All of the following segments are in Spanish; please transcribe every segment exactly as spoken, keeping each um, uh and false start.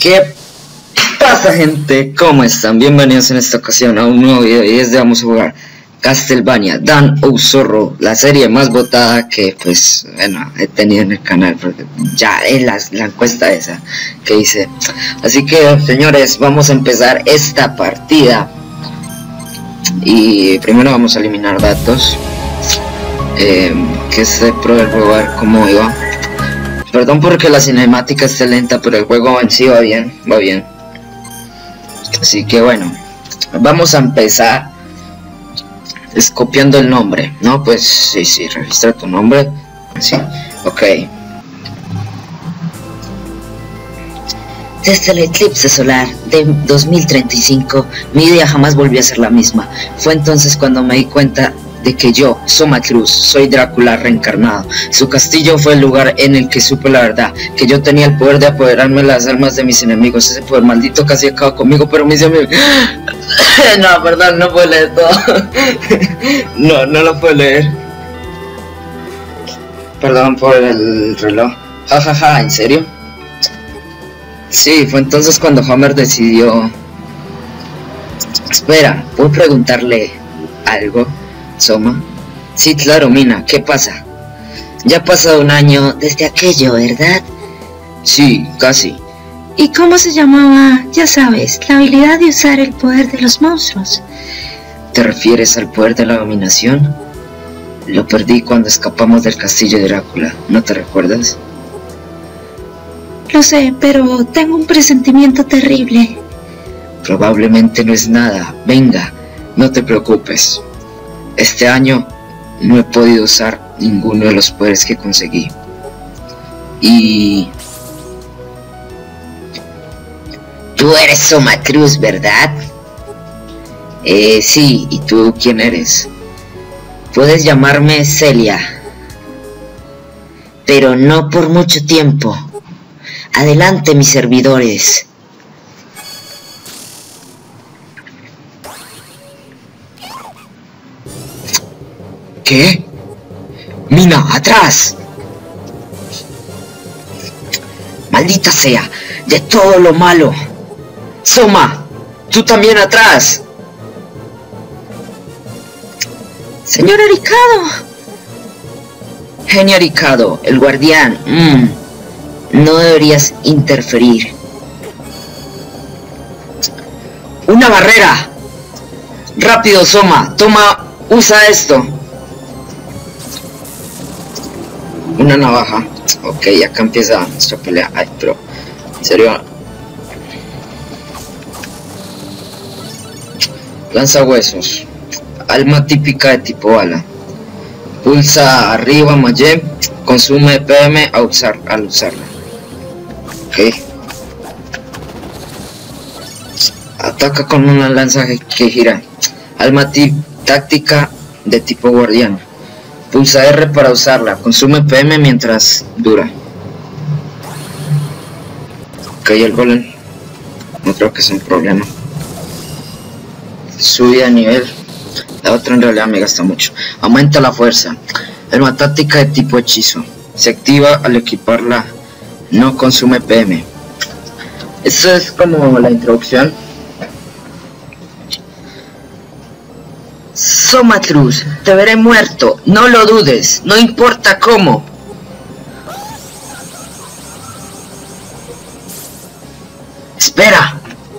¿Qué pasa, gente? ¿Cómo están? Bienvenidos en esta ocasión a un nuevo video y desde vamos a jugar Castlevania Dawn of Sorrow, la serie más votada que pues bueno he tenido en el canal, porque ya es la, la encuesta esa que hice. Así que señores, vamos a empezar esta partida y primero vamos a eliminar datos, eh, que se pruebe el juego, a ver cómo iba. Perdón porque la cinemática esté lenta, pero el juego en sí va bien, va bien. Así que bueno, vamos a empezar es copiando el nombre, ¿no? Pues sí, sí, registra tu nombre. Sí, ok. Desde el eclipse solar de dos mil treinta y cinco, mi vida jamás volvió a ser la misma. Fue entonces cuando me di cuenta de que yo, Soma Cruz, soy Drácula reencarnado. Su castillo fue el lugar en el que supe la verdad, que yo tenía el poder de apoderarme de las almas de mis enemigos. Ese poder maldito casi acaba conmigo, pero mis amigos... no, perdón, no puedo leer todo. no, no lo puedo leer. Perdón por el reloj. Ja, ja, ja, ¿en serio? Sí, fue entonces cuando Homer decidió... Espera, ¿puedo preguntarle algo, Soma? Sí, claro, Mina, ¿qué pasa? Ya ha pasado un año desde aquello, ¿verdad? Sí, casi. ¿Y cómo se llamaba? Ya sabes, la habilidad de usar el poder de los monstruos. ¿Te refieres al poder de la dominación? Lo perdí cuando escapamos del castillo de Drácula, ¿no te recuerdas? Lo sé, pero tengo un presentimiento terrible. Probablemente no es nada. Venga, no te preocupes. Este año no he podido usar ninguno de los poderes que conseguí. Y... Tú eres Soma Cruz, ¿verdad? Eh, sí, ¿y tú quién eres? Puedes llamarme Celia. Pero no por mucho tiempo. Adelante, mis servidores. ¿Qué? ¡Mina, atrás! ¡Maldita sea! ¡De todo lo malo! ¡Soma! ¡Tú también atrás! ¡Señor Arikado! Genio Arikado, el guardián. Mm, no deberías interferir. ¡Una barrera! ¡Rápido, Soma! ¡Toma! ¡Usa esto! Una navaja. Ok, acá empieza nuestra pelea. Ay, pero... en serio... Lanza huesos. Alma típica de tipo bala. Pulsa arriba, Maye. Consume P M a usar, al usarla. Ok. Ataca con una lanza que gira. Alma táctica de tipo guardián. Pulsa R para usarla. Consume P M mientras dura. Ok, el golem. No creo que sea un problema. Subida de nivel. La otra en realidad me gasta mucho. Aumenta la fuerza. Arma táctica de tipo hechizo. Se activa al equiparla. No consume P M. Eso es como la introducción. Soma Cruz, te veré muerto. No lo dudes. No importa cómo. ¡Espera!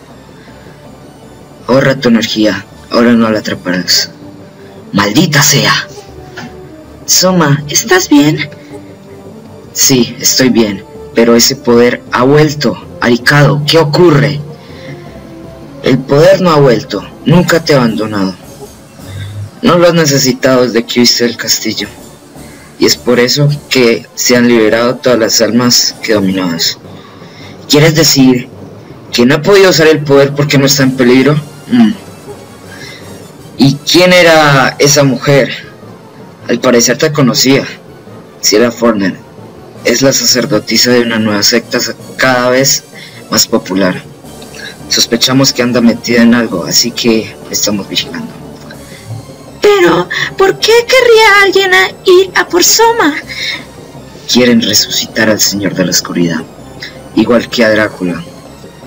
Ahorra tu energía. Ahora no la atraparás. ¡Maldita sea! Soma, ¿estás bien? Sí, estoy bien. Pero ese poder ha vuelto. Arikado, ¿qué ocurre? El poder no ha vuelto. Nunca te ha abandonado. No lo has necesitado desde que viste el castillo. Y es por eso que se han liberado todas las almas que dominabas. ¿Quieres decir que no he podido usar el poder porque no está en peligro? Mm. ¿Y quién era esa mujer? Al parecer te conocía. Sierra Forner. Es la sacerdotisa de una nueva secta cada vez más popular. Sospechamos que anda metida en algo, así que estamos vigilando. Pero, ¿por qué querría alguien a ir a por Soma? Quieren resucitar al Señor de la Oscuridad, igual que a Drácula.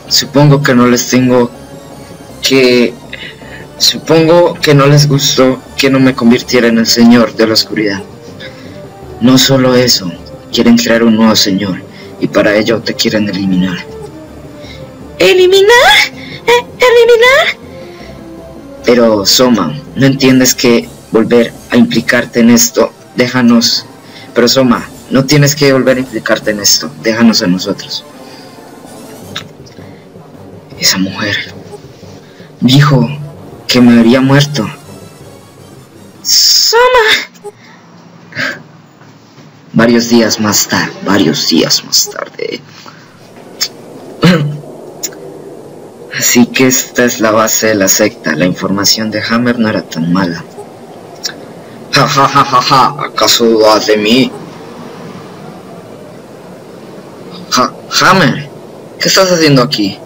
Supongo que no les tengo que... Supongo que no les gustó que no me convirtiera en el señor de la oscuridad. No solo eso, quieren crear un nuevo señor, y para ello te quieren eliminar. ¿Eliminar? ¿Eh? ¿Eliminar? Pero, Soma, ¿no entiendes que volver a implicarte en esto? Déjanos... Pero, Soma, no tienes que volver a implicarte en esto. Déjanos a nosotros. Esa mujer dijo que me habría muerto. Soma. Varios días más tarde, varios días más tarde. Así que esta es la base de la secta. La información de Hammer no era tan mala. Ja ja ja ja ja, ¿acaso dudas de mí? Ja, Hammer, ¿qué estás haciendo aquí?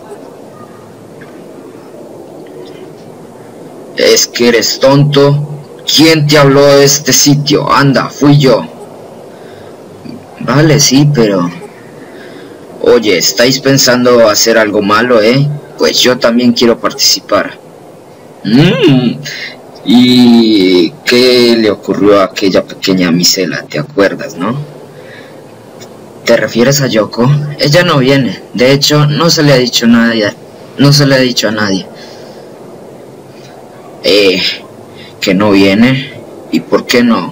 Es que eres tonto. ¿Quién te habló de este sitio? Anda, fui yo. Vale, sí, pero... Oye, ¿estáis pensando hacer algo malo, eh? Pues yo también quiero participar. Mm. ¿Y qué le ocurrió a aquella pequeña misela? ¿Te acuerdas, no? ¿Te refieres a Yoko? Ella no viene. De hecho, no se le ha dicho a nadie. No se le ha dicho a nadie. Eh, que no viene. ¿Y por qué no?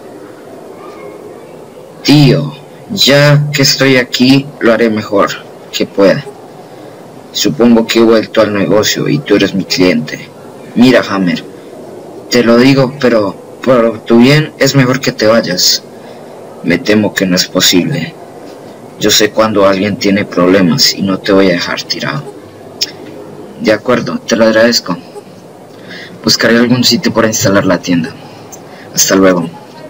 Tío, ya que estoy aquí, lo haré mejor que pueda. Supongo que he vuelto al negocio y tú eres mi cliente. Mira, Hammer, te lo digo, pero por tu bien es mejor que te vayas. Me temo que no es posible. Yo sé cuando alguien tiene problemas y no te voy a dejar tirado. De acuerdo, te lo agradezco. Buscaré algún sitio para instalar la tienda. Hasta luego.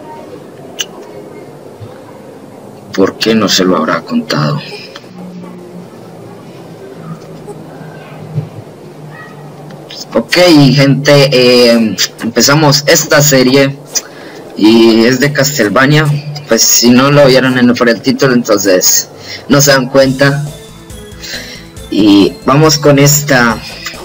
¿Por qué no se lo habrá contado? Ok, gente, eh, empezamos esta serie y es de Castlevania. Pues si no lo vieron en, por el título, entonces no se dan cuenta. Y vamos con esta...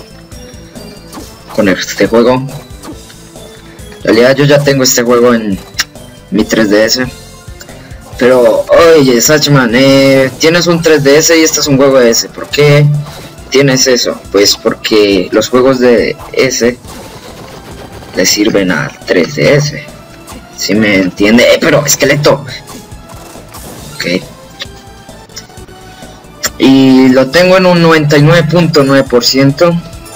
con este juego. En realidad yo ya tengo este juego en mi tres D S. Pero, oye, Sachman, eh, tienes un tres D S y este es un juego de S. ¿Por qué tienes eso? Pues porque los juegos de S le sirven al tres D S. ¿Sí me entiende? Eh, pero, esqueleto. Ok. Y lo tengo en un noventa y nueve punto nueve por ciento.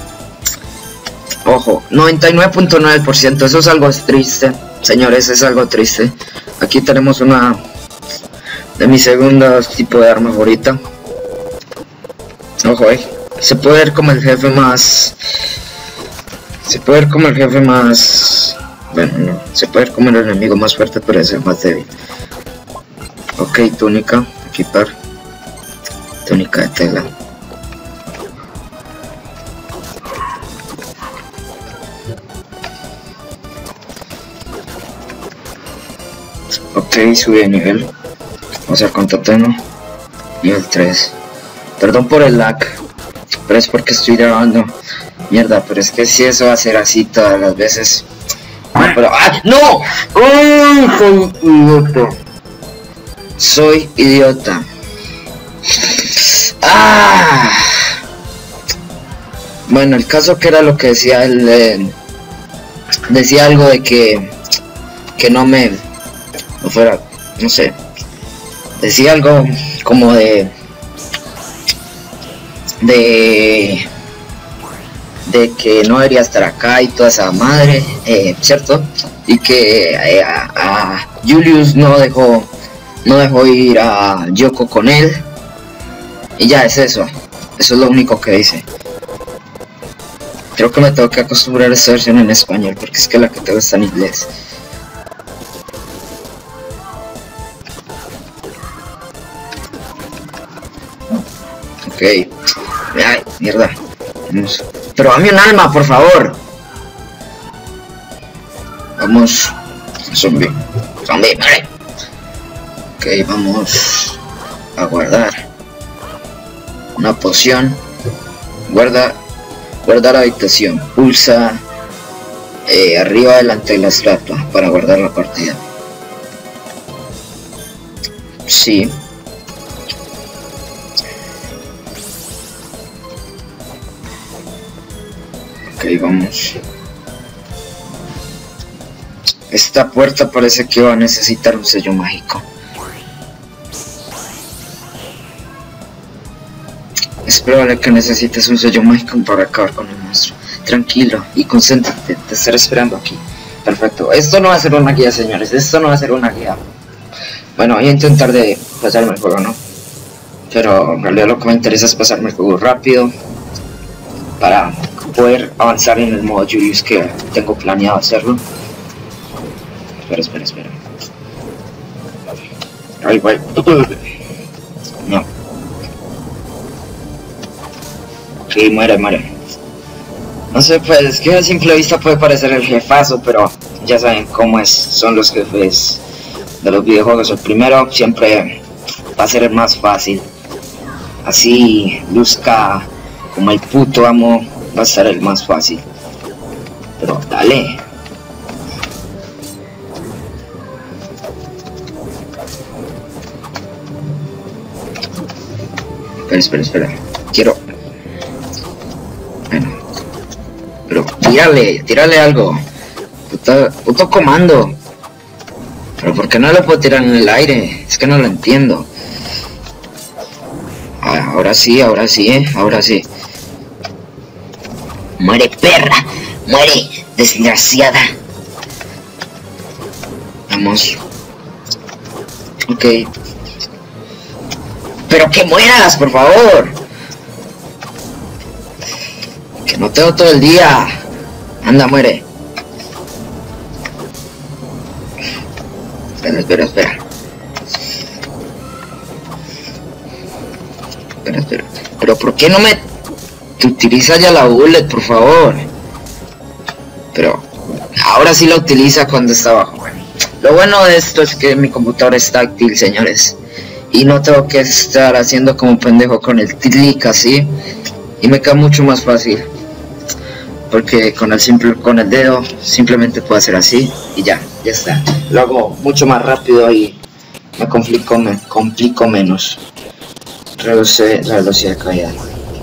Ojo, noventa y nueve punto nueve por ciento. Eso es algo triste. Señores, es algo triste. Aquí tenemos una de mis segundos tipo de arma favorita. Ojo, eh. Se puede ver como el jefe más... Se puede ver como el jefe más... Bueno, no. Se puede ver como el enemigo más fuerte, pero es el más débil. Ok, túnica. Equipar. Túnica de tela. Ok, subí de nivel. Vamos a ver cuánto tengo. Nivel tres. Perdón por el lag, pero es porque estoy grabando. Mierda, pero es que si eso va a ser así todas las veces. No, pero... ¡ah! ¡No! ¡Oh, soy idiota! Soy idiota. ¡Ah! Bueno, el caso que era lo que decía él... Eh, decía algo de que... Que no me... No fuera... No sé... Decía algo como de... De... De que no debería estar acá y toda esa madre, eh, ¿cierto? Y que eh, a, a Julius no dejó... No dejó ir a Yoko con él. Y ya es eso. Eso es lo único que dice. Creo que me tengo que acostumbrar a esta versión en español, porque es que la que tengo está en inglés. Ok. Ay, mierda. Vamos. Pero dame un alma, por favor. Vamos. Zombie. Zombie, vale. Ok, vamos a guardar una poción. Guarda, guarda la habitación. Pulsa eh, arriba delante de la estatua para guardar la partida. Sí. Ok, vamos. Esta puerta parece que va a necesitar un sello mágico. Es probable que necesites un sello mágico para acabar con el monstruo. Tranquilo y concéntrate, te estaré esperando aquí. Perfecto. Esto no va a ser una guía, señores. Esto no va a ser una guía. Bueno, voy a intentar de pasarme el juego, ¿no? Pero en realidad lo que me interesa es pasarme el juego rápido para poder avanzar en el modo Julius que tengo planeado hacerlo. Espera, espera, espera. Ahí voy. No. Ok, muere, muere. No sé, pues, que a simple vista puede parecer el jefazo, pero ya saben cómo es, son los jefes de los videojuegos. El primero siempre va a ser el más fácil. Así luzca como el puto amo, va a ser el más fácil. Pero dale. Espera, espera, espera. Quiero... Bueno. Pero tírale, tírale algo. Puto, puto comando. Pero ¿por qué no lo puedo tirar en el aire? Es que no lo entiendo. Ah, ahora sí, ahora sí, eh. Ahora sí. Muere, perra. Muere, desgraciada. Vamos. Ok. Pero que mueras, por favor. Que no tengo todo el día. Anda, muere. Espera, espera, espera. Espera, espera. Pero ¿por qué no me... Te utiliza ya la bullet, por favor? Pero... Ahora sí la utiliza cuando está abajo. Lo bueno de esto es que mi computador es táctil, señores. Y no tengo que estar haciendo como un pendejo con el clic así. Y me queda mucho más fácil. Porque con el simple con el dedo simplemente puedo hacer así y ya, ya está. Lo hago mucho más rápido y me complico, me complico menos. Reduce la velocidad de caída.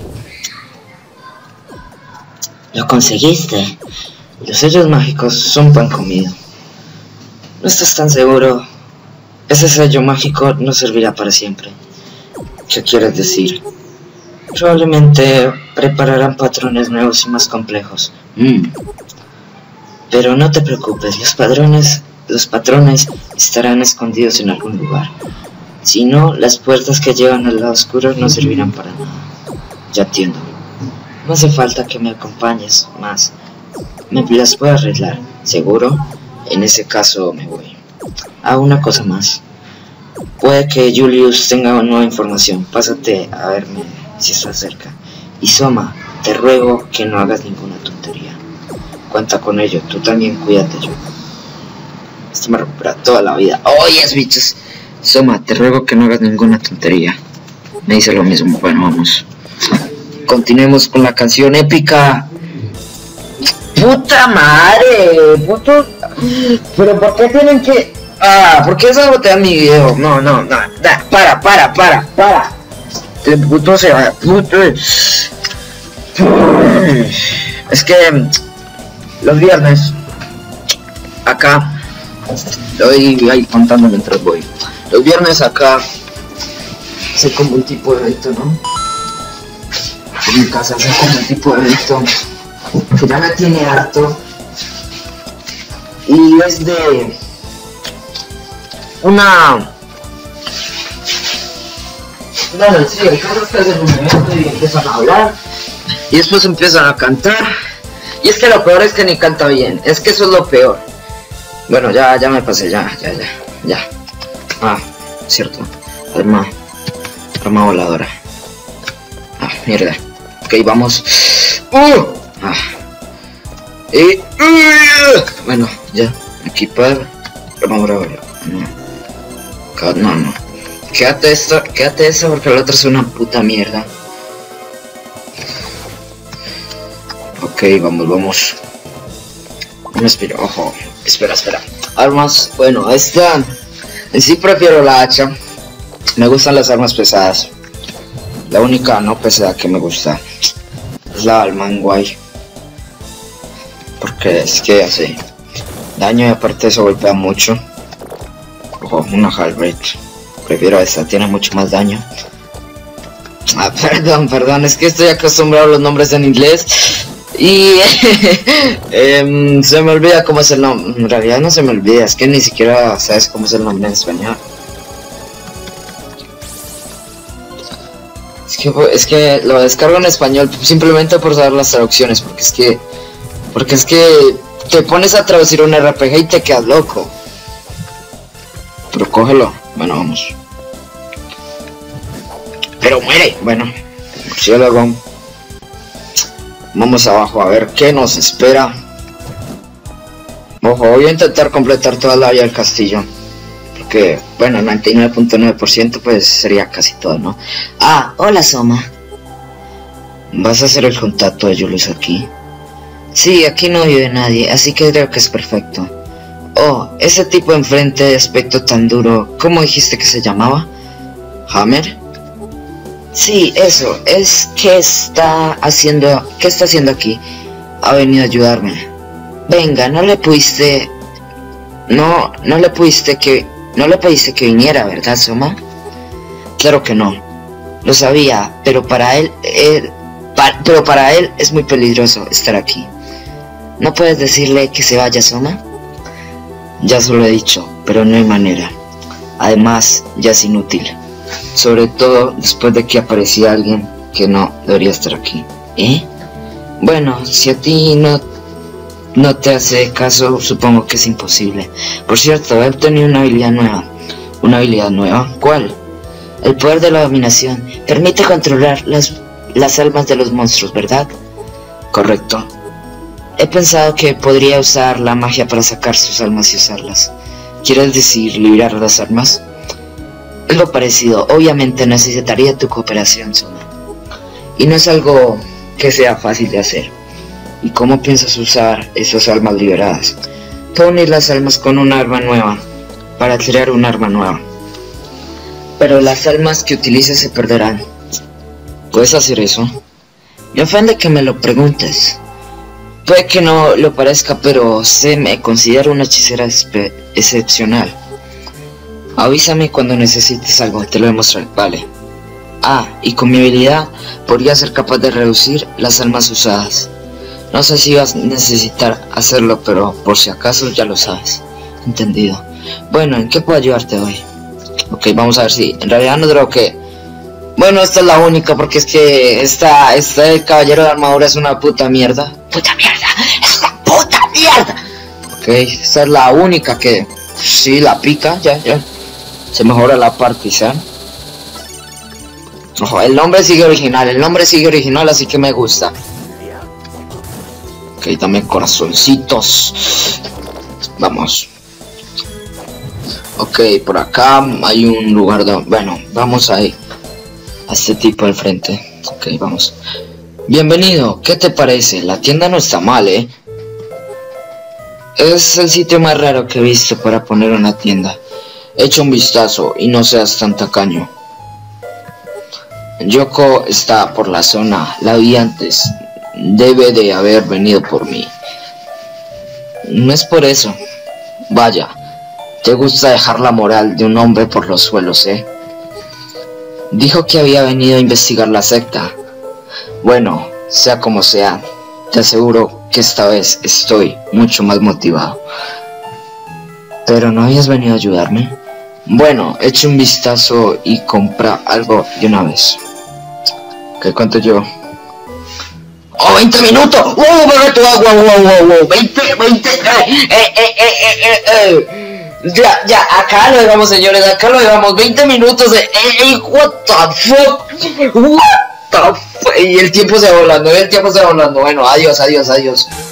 Lo conseguiste. Los sellos mágicos son pan comido. No estás tan seguro. Ese sello mágico no servirá para siempre. ¿Qué quieres decir? Probablemente prepararán patrones nuevos y más complejos. Mm. Pero no te preocupes, los patrones, los patrones estarán escondidos en algún lugar. Si no, las puertas que llevan al lado oscuro no servirán para nada. Ya entiendo. No hace falta que me acompañes más. Me las puedo arreglar, ¿seguro? En ese caso me voy. Ah, una cosa más. Puede que Julius tenga nueva información. Pásate a verme si está cerca. Y Soma, te ruego que no hagas ninguna tontería. Cuenta con ello, tú también cuídate, yo. Esto me recupera toda la vida. Oyes, bichos. Soma, te ruego que no hagas ninguna tontería. Me dice lo mismo. Bueno, vamos. Continuemos con la canción épica. ¡Puta madre! ¡Puto! ¿Pero por qué tienen que...? Ah, ¿por qué sabotean mi video? No, no, no, da, para, para, para, para. El puto se va, puto. Es que los viernes acá estoy ahí contando mientras voy. Los viernes acá se como un tipo de evento, ¿no? En mi casa se como un tipo de evento que ya me tiene harto y es de una... Bueno, sí, el caso es que hacen un evento y empiezan a hablar y después empiezan a cantar y es que lo peor es que ni canta bien, es que eso es lo peor. Bueno, ya, ya me pasé, ya, ya, ya, ya. Ah, cierto, arma, arma voladora. Ah, mierda. Ok, vamos. Uh, ah. Y, uh, bueno, ya, equipar, arma voladora. No. No, no. Quédate esto, quédate eso porque el otro es una puta mierda. Ok, vamos, vamos. No me espero, ojo. Espera, espera. Armas, bueno, esta... En sí prefiero la hacha. Me gustan las armas pesadas. La única no pesada que me gusta es la Alman Guay. Porque es que hace daño y aparte eso golpea mucho. Ojo, una Halberd. Prefiero esta, tiene mucho más daño. Ah, perdón, perdón, es que estoy acostumbrado a los nombres en inglés. Y eh, se me olvida cómo es el nombre. En realidad no se me olvida, es que ni siquiera sabes cómo es el nombre en español. Es que, es que lo descargo en español simplemente por saber las traducciones, porque es que... Porque es que te pones a traducir un R P G y te quedas loco. Pero cógelo, bueno, vamos. Pero muere, bueno, murciélago. Vamos abajo a ver qué nos espera. Ojo, voy a intentar completar toda la área del castillo. Porque, bueno, noventa y nueve punto nueve por ciento pues sería casi todo, ¿no? Ah, hola Soma. ¿Vas a hacer el contacto de Julius aquí? Sí, aquí no vive nadie, así que creo que es perfecto. Oh, ese tipo enfrente de aspecto tan duro, ¿cómo dijiste que se llamaba? ¿Hammer? Sí, eso, es que está haciendo... ¿Qué está haciendo aquí? Ha venido a ayudarme. Venga, no le pudiste... No, no le pudiste que... No le pediste que viniera, ¿verdad, Soma? Claro que no. Lo sabía, pero para él... él pa, pero para él es muy peligroso estar aquí. ¿No puedes decirle que se vaya, Soma? Ya se lo he dicho, pero no hay manera. Además, ya es inútil. Sobre todo después de que aparecía alguien que no debería estar aquí. ¿Eh? Bueno, si a ti no, no te hace caso, supongo que es imposible. Por cierto, he obtenido una habilidad nueva. ¿Una habilidad nueva? ¿Cuál? El poder de la dominación. Permite controlar las, las almas de los monstruos, ¿verdad? Correcto. He pensado que podría usar la magia para sacar sus almas y usarlas. ¿Quieres decir liberar las almas? Algo parecido. Obviamente necesitaría tu cooperación, Soma. Y no es algo que sea fácil de hacer. ¿Y cómo piensas usar esas almas liberadas? Puedo unir las almas con un arma nueva, para crear un arma nueva. Pero las almas que utilices se perderán. ¿Puedes hacer eso? Me ofende que me lo preguntes. Puede que no lo parezca, pero se me considera una hechicera excepcional. Avísame cuando necesites algo, te lo demostraré. Vale. Ah, y con mi habilidad podría ser capaz de reducir las almas usadas. No sé si vas a necesitar hacerlo, pero por si acaso ya lo sabes. Entendido. Bueno, ¿en qué puedo ayudarte hoy? Ok, vamos a ver si... En realidad no creo que... Bueno, esta es la única, porque es que esta, este caballero de armadura es una puta mierda. ¡Puta mierda! ¡Es una puta mierda! Ok, esta es la única que... Sí, la pica, ya, ya. Se mejora la partisan. Ojo, el nombre sigue original, el nombre sigue original, así que me gusta. Ok, también corazoncitos. Vamos. Ok, por acá hay un lugar donde... Bueno, vamos ahí. A este tipo al frente. Ok, vamos. Bienvenido, ¿qué te parece? La tienda no está mal, ¿eh? Es el sitio más raro que he visto para poner una tienda. Echa un vistazo y no seas tan tacaño. Yoko está por la zona, la vi antes. Debe de haber venido por mí. No es por eso. Vaya, te gusta dejar la moral de un hombre por los suelos, ¿eh? Dijo que había venido a investigar la secta. Bueno, sea como sea, te aseguro que esta vez estoy mucho más motivado. ¿Pero no habías venido a ayudarme? Bueno, eche un vistazo y compra algo de una vez. ¿Qué cuento yo? ¡Oh, veinte minutos! ¡Oh, bebé, agua! ¡Wow, wow, wow! ¡veinte, veinte! ¡Eh, eh, eh, eh, eh, eh! Ya, ya, acá lo dejamos, señores, acá lo dejamos. veinte minutos de... ¡Ey, what the fuck! What the fuck! Y el tiempo se va volando, el tiempo se va volando. Bueno, adiós, adiós, adiós.